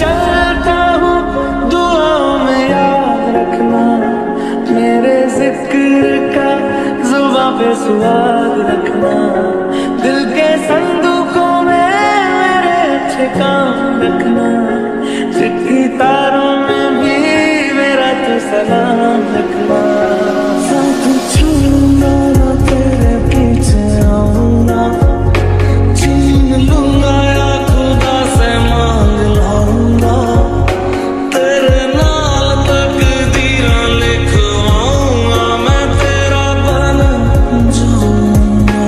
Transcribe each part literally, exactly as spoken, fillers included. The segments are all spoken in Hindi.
चलता हूँ दुआओं में याद रखना, मेरे जिक्र का जुबां पे स्वाद रखना, दिल के संदूकों में मेरे अच्छे काम रखना, चिट्ठी तारों में भी मेरा तो सलाम रखना। साथ छूना ना तेरे पीछे आऊंगा, छीन लूंगा या खुदा से मांग लाऊंगा, तेरे नाल तकदीरां लिखवाऊंगा, मैं तेरा बन जाऊंगा,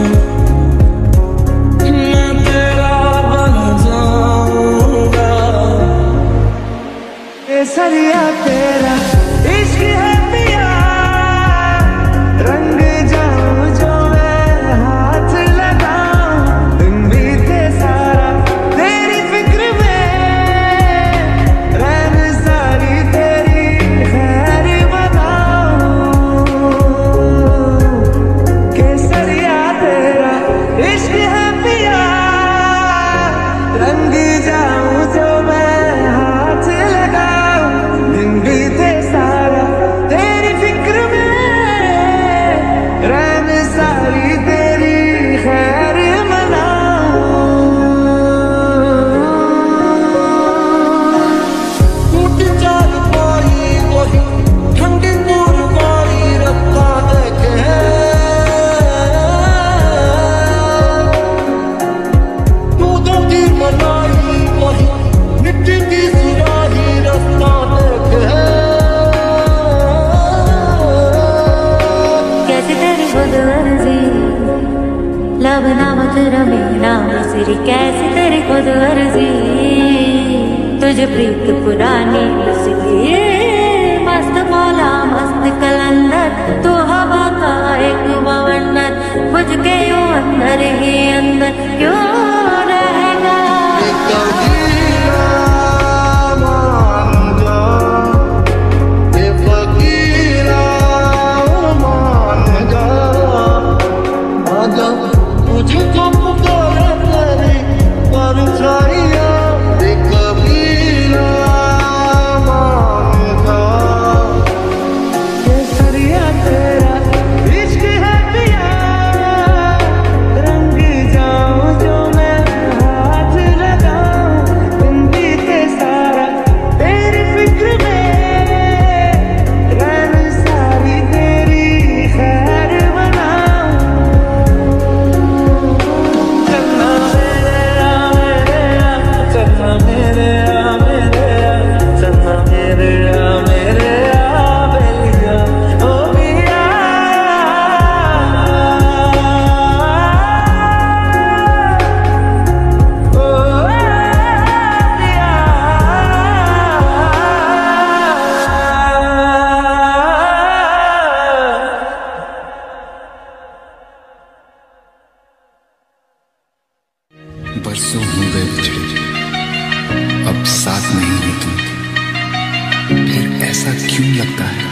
मैं तेरा बन जाऊंगा। केसरिया तेरा इश्क है पिया, रंग जाऊं जो मैं हाथ लगाऊं, दिन बीते सारा तेरी फिक्र में, रैन सारी तेरी खैर बनाऊं। केसरिया तेरा इश्क है पिया, रंग जाऊं जो मैं हाथ लगाऊं, दिन बीते सारा तेरी फिक्र में, रैन सारी तेरी खैर मनाऊं। टूट जाए कोई वही ठंडी दूर कोई रत्ता देखे, तू तो की बनाई वही मिट्टी की सुराही रास्ता देखे। कैसी तेरी खुद अर्जी लब नामक रमीना मिसरी, कैसी तेरी खुद अर्जी तुझे प्रीत पुरानी उसकी, मस्त मौला मस्त कलंदर तू हवा का एक बवंडर, बुझ के यूं अंदर ही अंदर क्यों रहेगा। मुझको पुकारे तेरी परछाइयाँ, एक कबीरा मान जा। केसरिया तेरा इश्क है पिया, रंग जाऊं जो मैं हाथ लगाऊं, दिन बीते सारा तेरी फिक्र में, रैन सारी तेरी खैर बनाऊं। चलना मेरे आ मेरे आ, चलना मेरे आ मेरे आ, चलना मेरे आ मेरे आ बेलिया ओ पिया। ओ पिया बरसों हो गए बिछड़े, अब साथ नहीं हो तुम, फिर ऐसा क्यों लगता है,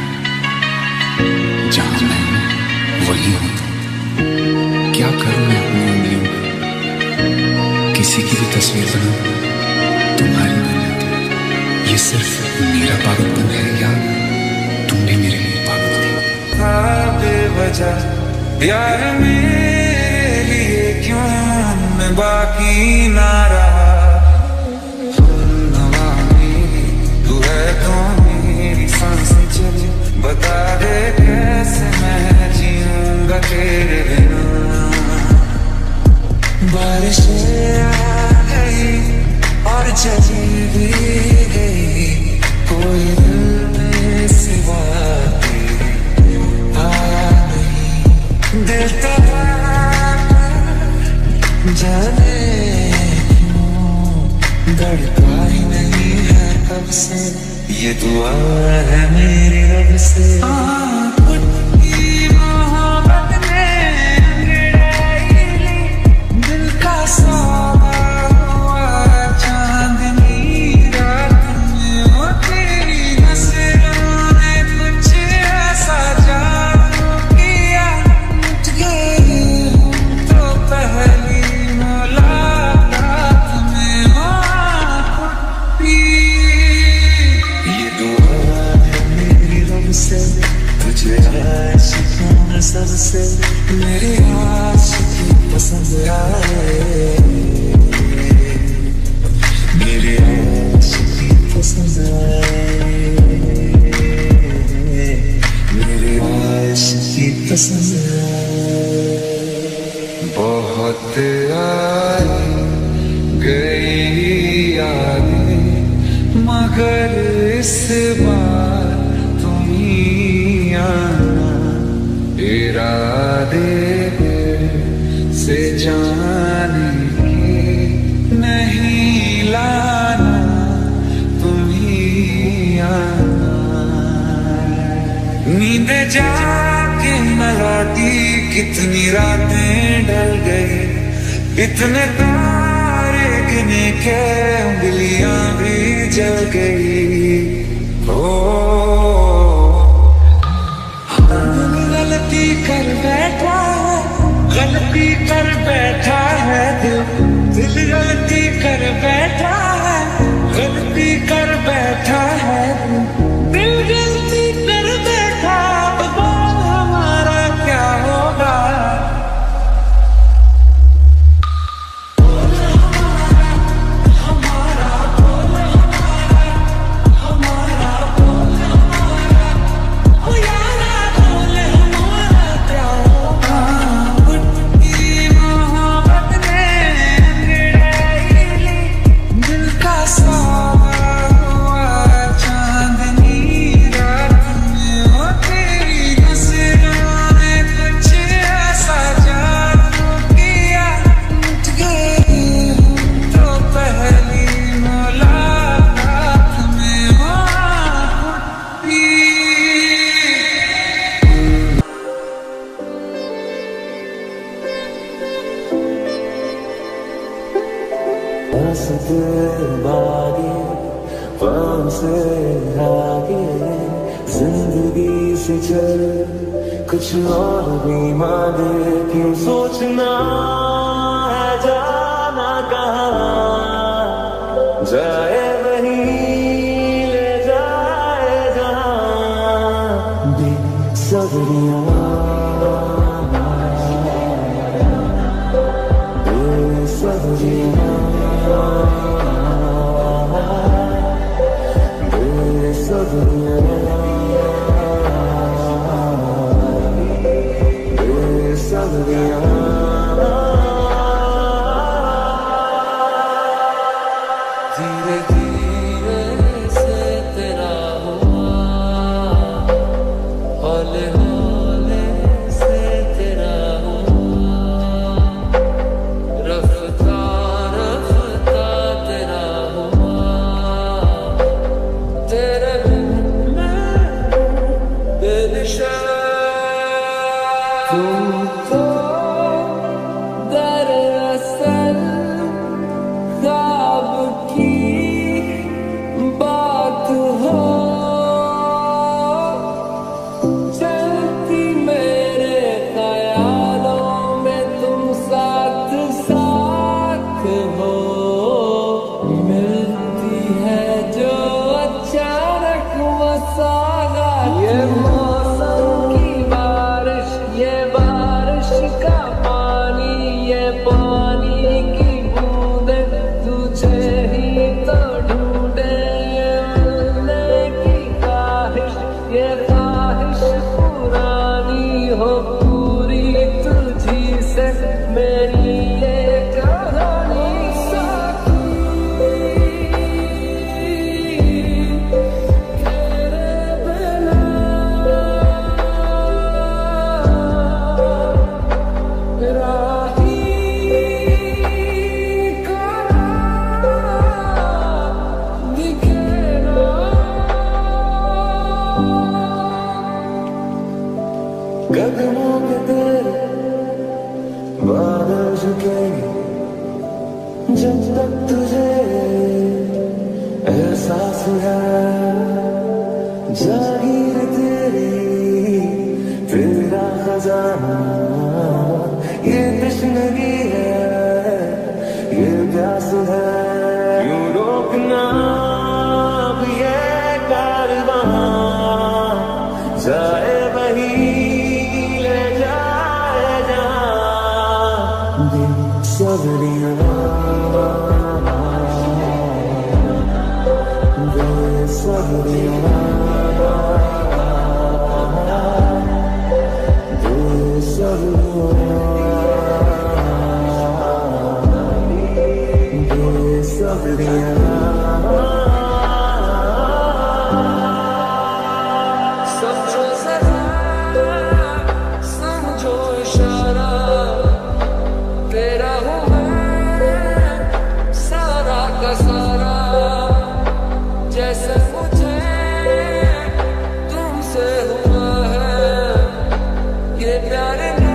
जहां मैं हूं वही हो तुम। क्या करूं मैं अपनी उंगलियों में, किसी की भी तस्वीर बनाऊं तुम्हारी बन जाती, ये सिर्फ मेरा पागलपन है या तुम भी मेरे लिए पागल थे। था बेवजह यार मेरे लिए क्यों मैं बाकी ना रहा, तू है कौन मेरी सांसें चली, बता दे कैसे मैं जीऊंगा तेरे बिना। बारिशें आ गई और चली भी गई, कोई दिल में सिवा तेरे आया नहीं, दिल तो जाने क्यों धड़का ही नहीं है कब से, ये दुआ है मेरी रब से। मोहब्बत ने अंगड़ाई ली, दिल का सौदा हुआ चांदनी रात में, ओ तेरी नजरों ने कुछ ऐसा जादू किया, मिट गई तो पहली मुलाकात में। ओ आए, मेरे आशिकी पसंद आए, मेरे आशिकी पसंद आए। बहुत आई गई यादें मगर इस बार तुम ही आना, इरादे से जाने के नहीं लाना, तुम ही आना। नींद जाके न लौटी, कितनी रातें ढल गई, इतने तारे गिने के उंगलियां भी जल गई। ओ गलती कर बैठा है, गलती कर बैठा है दिल, दिल गलती कर बैठा है, गलती कर बैठा है दिल, गलती कर बैठा। अब बोल हमारा क्या होगा, जिंदगी से चल कुछ और भी मांगे, क्यों सोचना है जाना कहाँ, जाए वहीं ले जाए जहाँ। बेसब्रियाँ बेसब्रियाँ धीरे धीरे से तेरा हुआ, हौले हौले से तेरा हुआ, रफ्ता रफ्ता तेरा हुआ, तेरे बिन मैं बेनिशा। तुम तो दरअसल ख्वाब की बात हो, चलती मेरे ख्यालों में तुम साथ साथ हो, मिलती है जो अचानक मसाला, ये मौसम की बारिश, ये बारिश का पानी, ये पानी की बूंदे तुझे ही तो ढूंढे, मिलने की ख्वाहिश, ये ख्वाहिश पुरानी हो पूरी तुझी से मेरी ये कहानी। कदमों के तेरे बादल झुकेंगे जब तक तुझे एहसास है, जागीर तेरी तेरा खजाना, ये तश्नगी है, ये प्यास है, क्यों रोकना अब ये कारवां, जाए वही ले जाए जहाँ। बेसब्रियां बेसब्रियां समझो जरा, समझो इशारा, तेरा हूँ मैं सारा का सारा, जैसे मुझे तुमसे हुआ है ये प्यार ना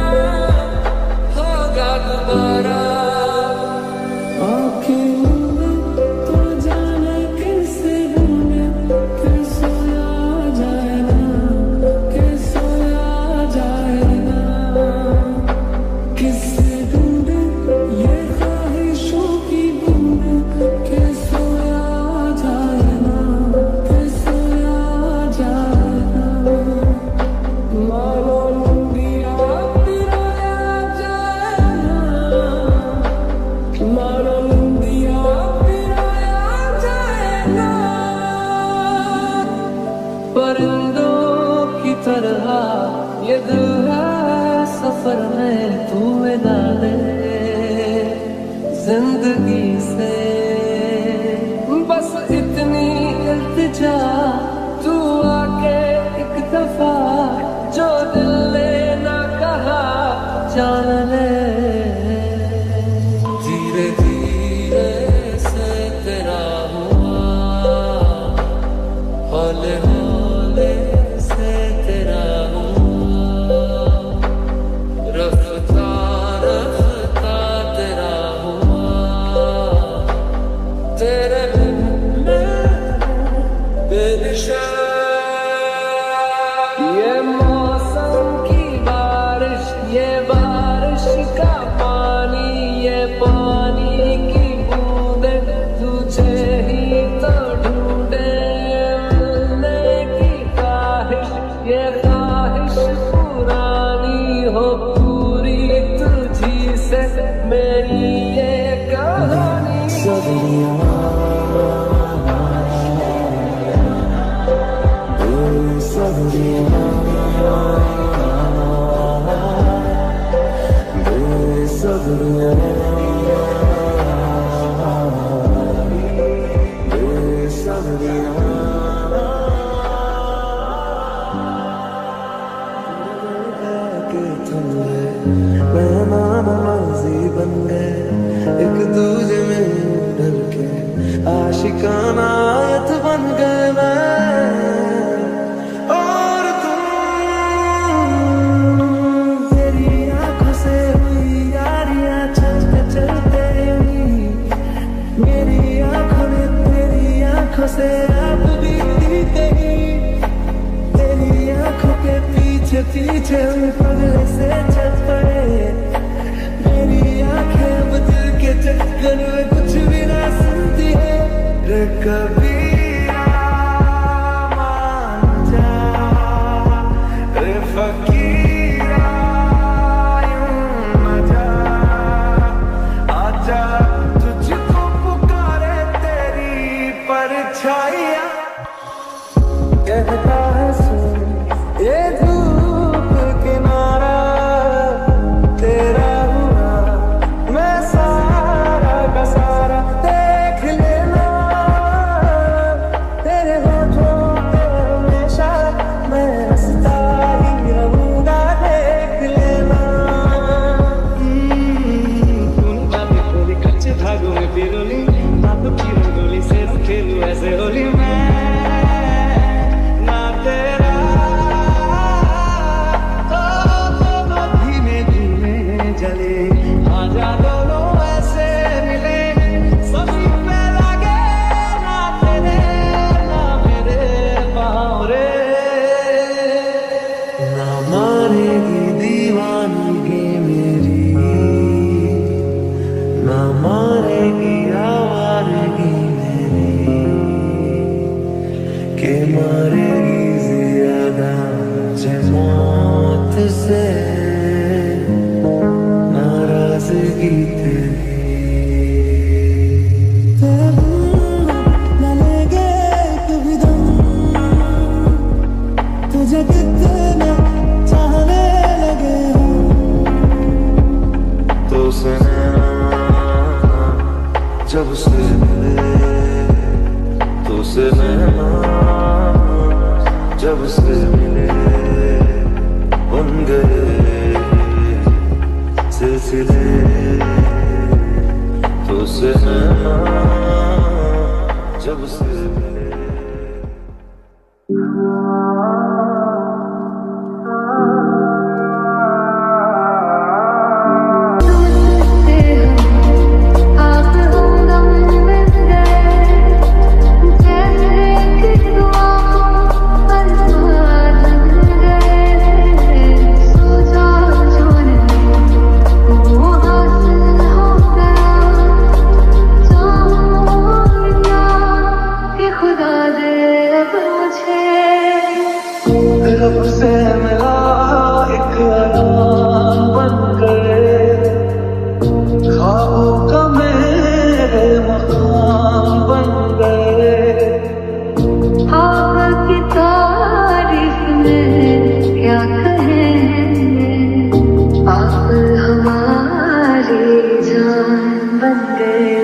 होगा दोबारा। परिंदों की तरह ये दिल है सफर में, तू विदा दे जिंदगी से, बस इतनी इल्तिजा तू आके एक दफा जो दिल ने ना कहा जान ले। धीरे धीरे से तेरा हुआ हौले हौले से तेरा हुआ, रफ्ता रफ्ता तेरा हुआ, तेरे बिन मैं बेनिशान। ये मौसम की बारिश, ये बारिश का पानी, ये पानी की बूंदे तुझे ही तो ढूंढे, मिलने की ख्वाहिश, ये ख्वाहिश पुरानी हो पूरी तुझी से मेरी ये कहानी। नमाज़ी बन गए एक दूजे में ढल के, आशिकाना आयत बन गए मैं और तुम। तेरी आंखों से हुई यारियां चलते चलते हुई, मेरी आंखों ने तेरी आंखों से आप बीती गई, तेरी आंखों के पीछे पीछे हम पगले से चल पड़े, मेरी आंखें अब दिल के चक्कर में कुछ भी ना सुनती है। कभी से मिले तो से मेहमान, जब से मिले बन गए सिलसिले, तो से मेहमान, जब से मिले। रब से मिला एक अनार बन गए, ख्वाबों का मेरे मकान बन गए। आपकी तारीफ में क्या कहें, आप हमारी जान बन गए।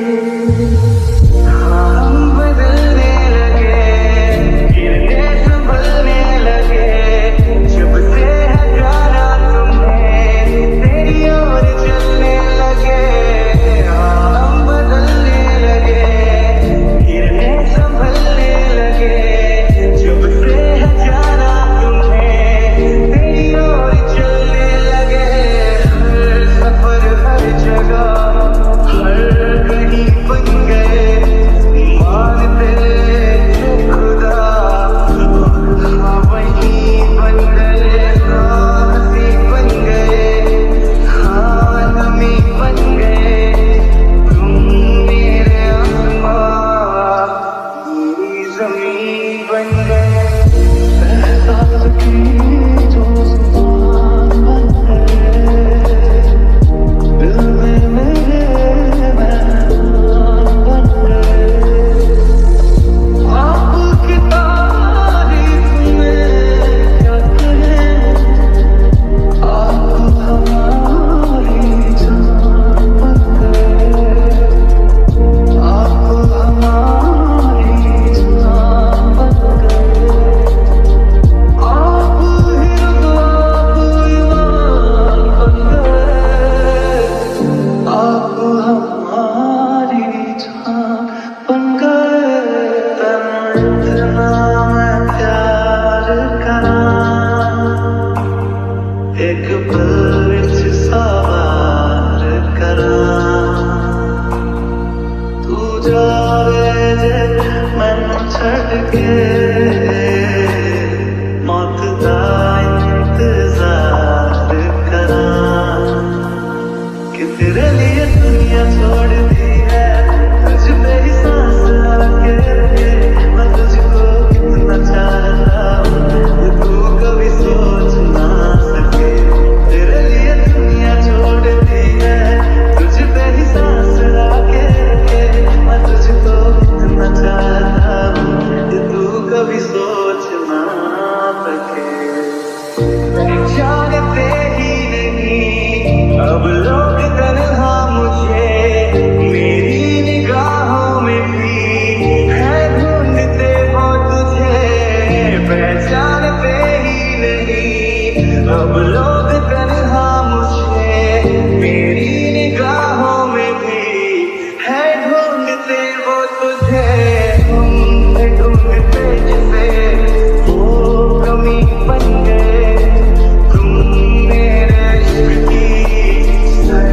तुम मेरे इश्क की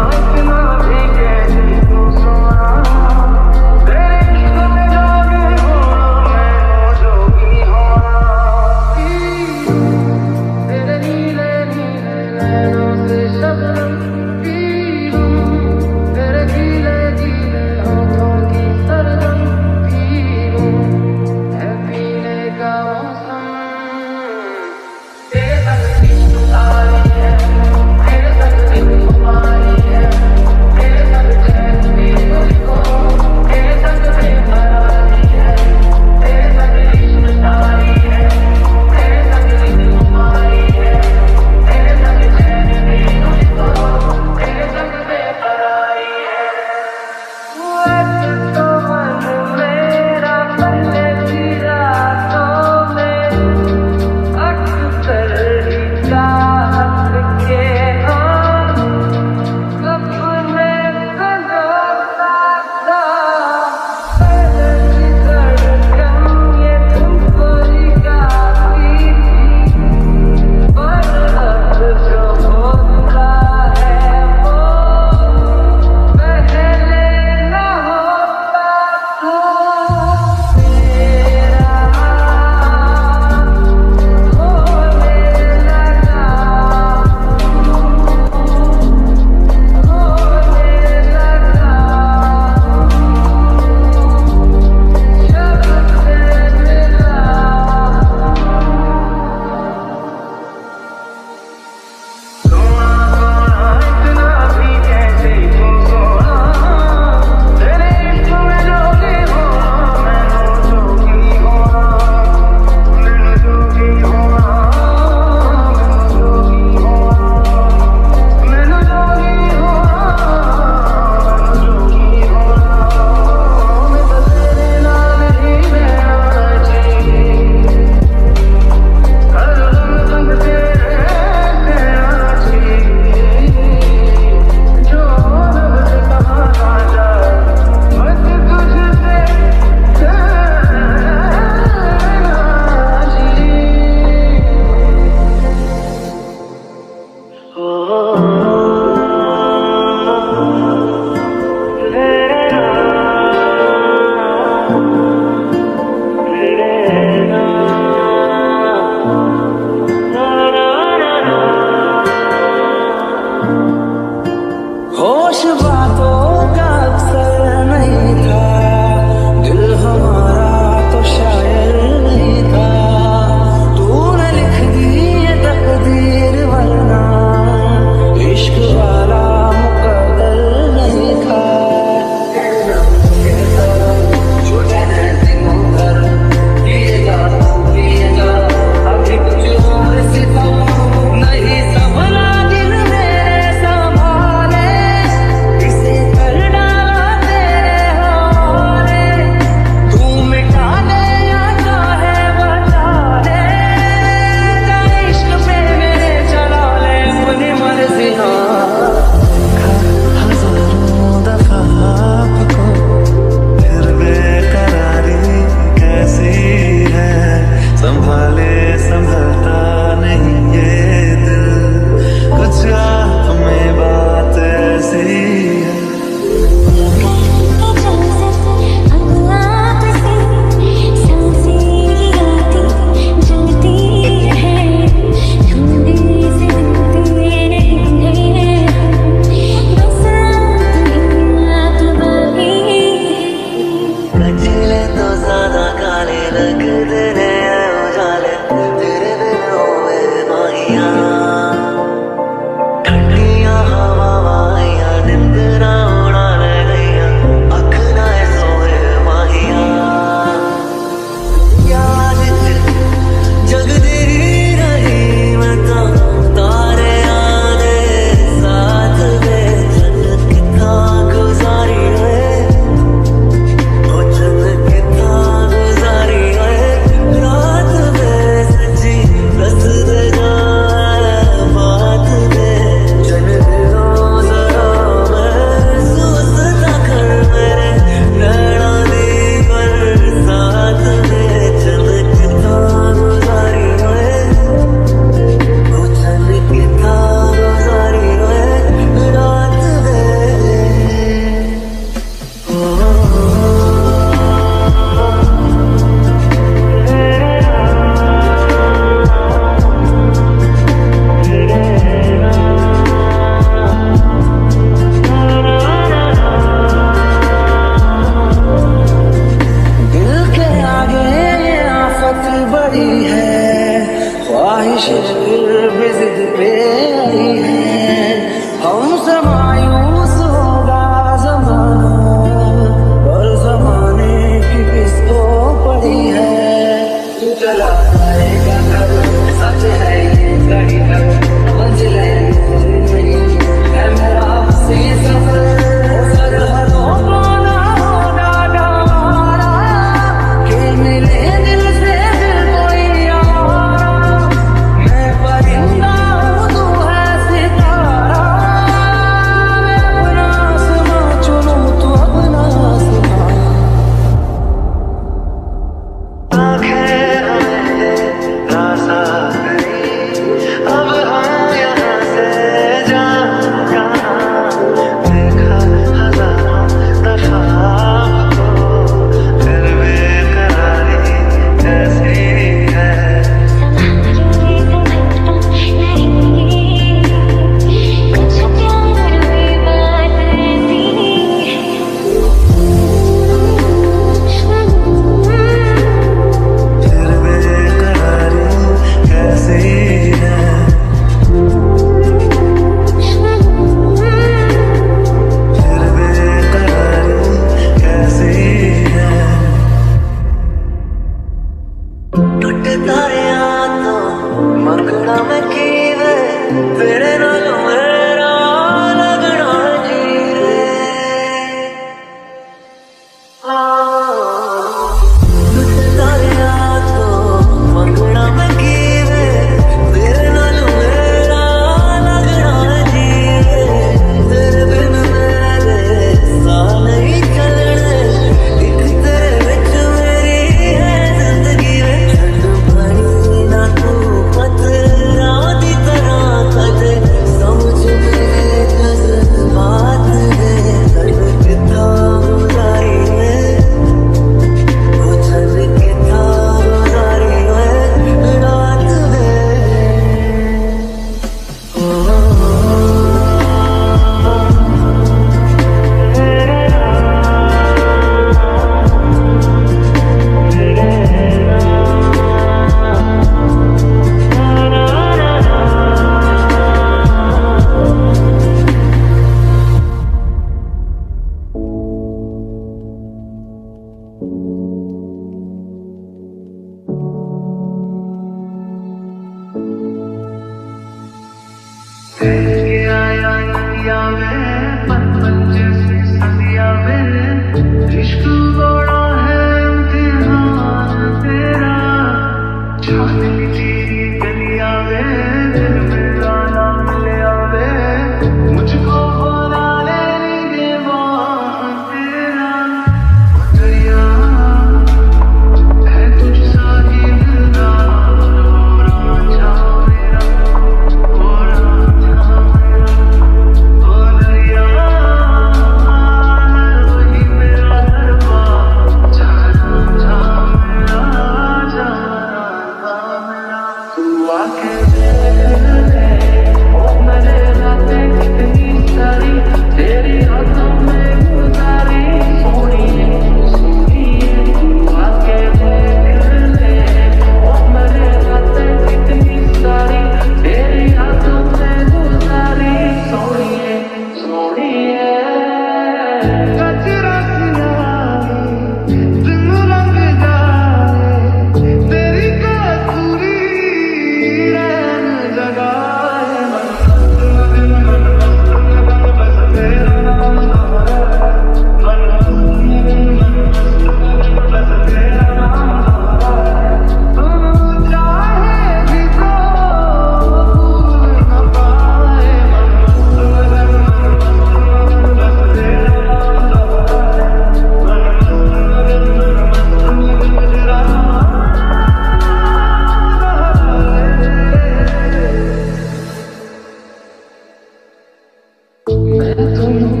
तुम